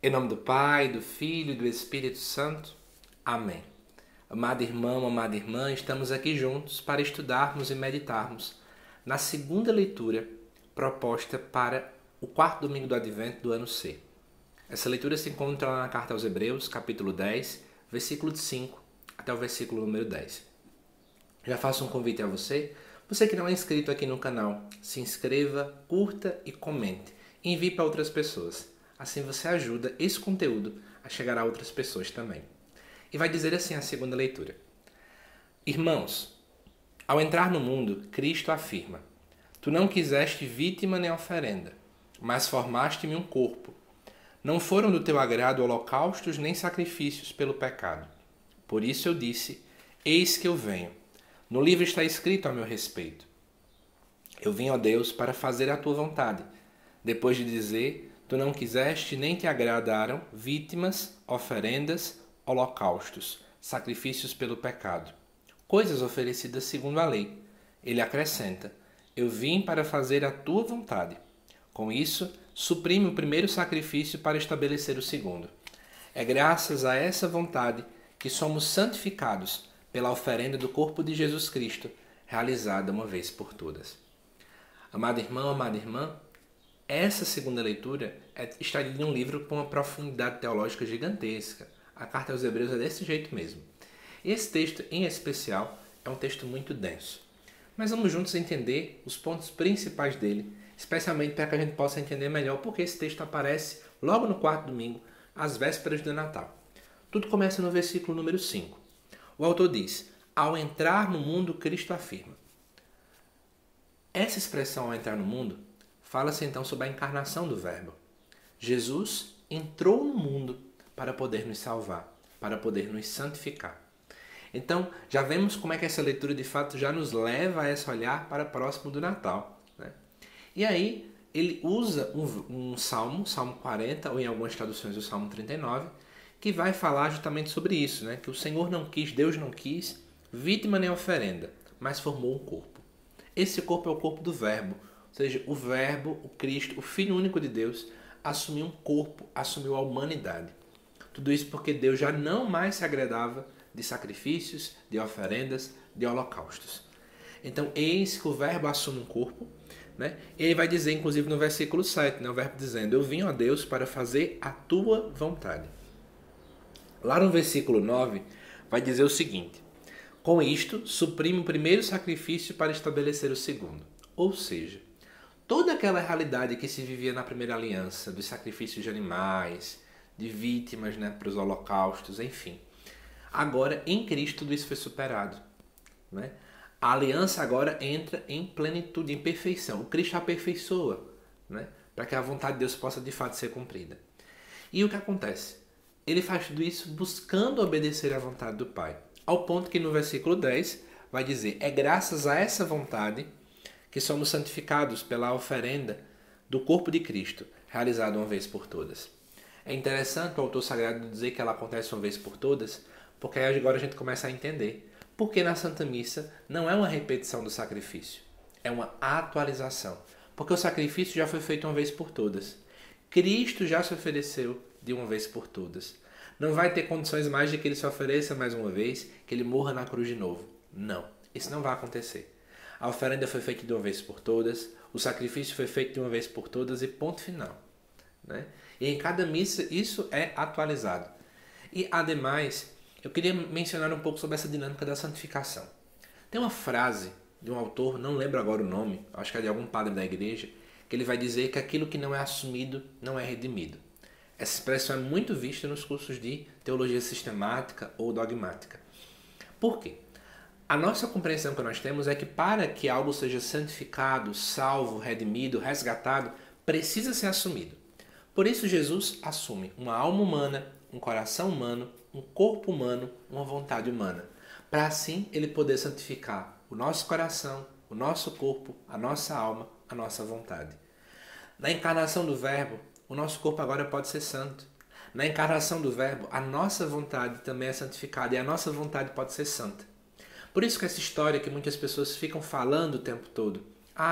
Em nome do Pai, do Filho e do Espírito Santo. Amém. Amado irmão, amada irmã, estamos aqui juntos para estudarmos e meditarmos na segunda leitura proposta para o quarto domingo do Advento do ano C. Essa leitura se encontra lá na Carta aos Hebreus, capítulo 10, versículo de 5 até o versículo número 10. Já faço um convite a você que não é inscrito aqui no canal, se inscreva, curta e comente. Envie para outras pessoas. Assim você ajuda esse conteúdo a chegar a outras pessoas também. E vai dizer assim a segunda leitura. Irmãos, ao entrar no mundo, Cristo afirma: Tu não quiseste vítima nem oferenda, mas formaste-me um corpo. Não foram do teu agrado holocaustos nem sacrifícios pelo pecado. Por isso eu disse: Eis que eu venho. No livro está escrito a meu respeito. Eu vim, ó Deus, para fazer a tua vontade. Depois de dizer: Tu não quiseste nem te agradaram vítimas, oferendas, holocaustos, sacrifícios pelo pecado, coisas oferecidas segundo a lei. Ele acrescenta: Eu vim para fazer a tua vontade. Com isso, suprime o primeiro sacrifício para estabelecer o segundo. É graças a essa vontade que somos santificados pela oferenda do corpo de Jesus Cristo, realizada uma vez por todas. Amado irmão, amada irmã, essa segunda leitura está em um livro com uma profundidade teológica gigantesca. A Carta aos Hebreus é desse jeito mesmo. E esse texto, em especial, é um texto muito denso. Mas vamos juntos entender os pontos principais dele, especialmente para que a gente possa entender melhor porque esse texto aparece logo no quarto domingo, às vésperas do Natal. Tudo começa no versículo número 5. O autor diz: Ao entrar no mundo, Cristo afirma. Essa expressão, ao entrar no mundo, fala-se então sobre a encarnação do Verbo. Jesus entrou no mundo para poder nos salvar, para poder nos santificar. Então, já vemos como é que essa leitura de fato já nos leva a esse olhar para próximo do Natal, né? E aí, ele usa um salmo, Salmo 40, ou em algumas traduções o Salmo 39, que vai falar justamente sobre isso, né? Que o Senhor não quis, Deus não quis, vítima nem oferenda, mas formou um corpo. Esse corpo é o corpo do Verbo, ou seja, o Verbo, o Cristo, o Filho único de Deus, assumiu um corpo, assumiu a humanidade. Tudo isso porque Deus já não mais se agradava de sacrifícios, de oferendas, de holocaustos. Então, eis que o Verbo assume um corpo, né? E ele vai dizer, inclusive no versículo 7, né? O Verbo dizendo: Eu vim, ó Deus, para fazer a tua vontade. Lá no versículo 9, vai dizer o seguinte: Com isto, suprime o primeiro sacrifício para estabelecer o segundo. Ou seja, toda aquela realidade que se vivia na primeira aliança, dos sacrifícios de animais, de vítimas, né, para os holocaustos, enfim. Agora, em Cristo, tudo isso foi superado, né? A aliança agora entra em plenitude, em perfeição. O Cristo aperfeiçoa, né, para que a vontade de Deus possa de fato ser cumprida. E o que acontece? Ele faz tudo isso buscando obedecer à vontade do Pai. Ao ponto que no versículo 10 vai dizer: É graças a essa vontade que somos santificados pela oferenda do corpo de Cristo, realizada uma vez por todas. É interessante o autor sagrado dizer que ela acontece uma vez por todas, porque aí agora a gente começa a entender porque na Santa Missa não é uma repetição do sacrifício, é uma atualização. Porque o sacrifício já foi feito uma vez por todas. Cristo já se ofereceu de uma vez por todas. Não vai ter condições mais de que ele se ofereça mais uma vez, que ele morra na cruz de novo. Não, isso não vai acontecer. A oferenda foi feita de uma vez por todas, o sacrifício foi feito de uma vez por todas e ponto final, né? E em cada missa isso é atualizado. E ademais, eu queria mencionar um pouco sobre essa dinâmica da santificação. Tem uma frase de um autor, não lembro agora o nome, acho que é de algum padre da igreja, que ele vai dizer que aquilo que não é assumido não é redimido. Essa expressão é muito vista nos cursos de teologia sistemática ou dogmática. Por quê? A nossa compreensão que nós temos é que para que algo seja santificado, salvo, redimido, resgatado, precisa ser assumido. Por isso Jesus assume uma alma humana, um coração humano, um corpo humano, uma vontade humana, para assim ele poder santificar o nosso coração, o nosso corpo, a nossa alma, a nossa vontade. Na encarnação do Verbo, o nosso corpo agora pode ser santo. Na encarnação do Verbo, a nossa vontade também é santificada e a nossa vontade pode ser santa. Por isso que essa história que muitas pessoas ficam falando o tempo todo: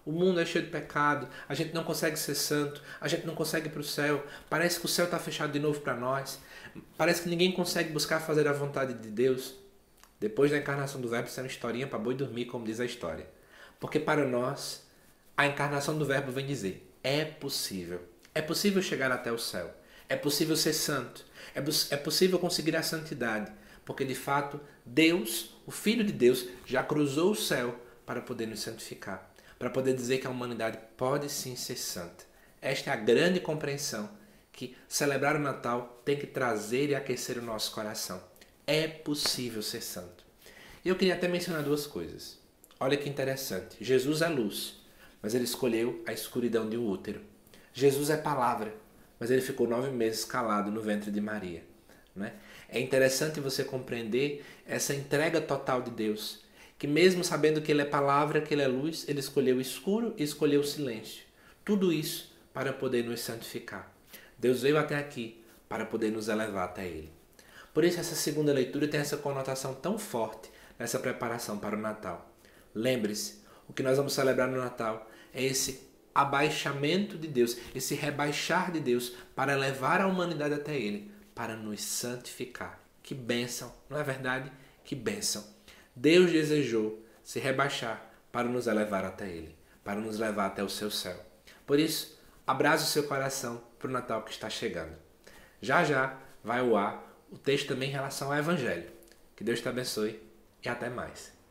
O mundo é cheio de pecado, a gente não consegue ser santo, a gente não consegue ir para o céu, parece que o céu está fechado de novo para nós, parece que ninguém consegue buscar fazer a vontade de Deus. Depois da encarnação do Verbo, isso é uma historinha para boi dormir, como diz a história. Porque para nós, a encarnação do Verbo vem dizer, é possível chegar até o céu, é possível ser santo, é possível conseguir a santidade, porque de fato Deus, o Filho de Deus, já cruzou o céu para poder nos santificar, para poder dizer que a humanidade pode sim ser santa. Esta é a grande compreensão que celebrar o Natal tem que trazer e aquecer o nosso coração. É possível ser santo. E eu queria até mencionar duas coisas. Olha que interessante. Jesus é luz, mas ele escolheu a escuridão de um útero. Jesus é palavra, mas ele ficou 9 meses calado no ventre de Maria. Né? É interessante você compreender essa entrega total de Deus, que mesmo sabendo que ele é palavra, que ele é luz, ele escolheu o escuro e escolheu o silêncio. Tudo isso para poder nos santificar. Deus veio até aqui para poder nos elevar até ele. Por isso essa segunda leitura tem essa conotação tão forte nessa preparação para o Natal. Lembre-se, o que nós vamos celebrar no Natal é esse abaixamento de Deus, esse rebaixar de Deus para levar a humanidade até ele, para nos santificar. Que bênção, não é verdade? Que bênção. Deus desejou se rebaixar para nos elevar até ele, para nos levar até o seu céu. Por isso, abraça o seu coração para o Natal que está chegando. Já já vai ao ar o texto também em relação ao Evangelho. Que Deus te abençoe e até mais.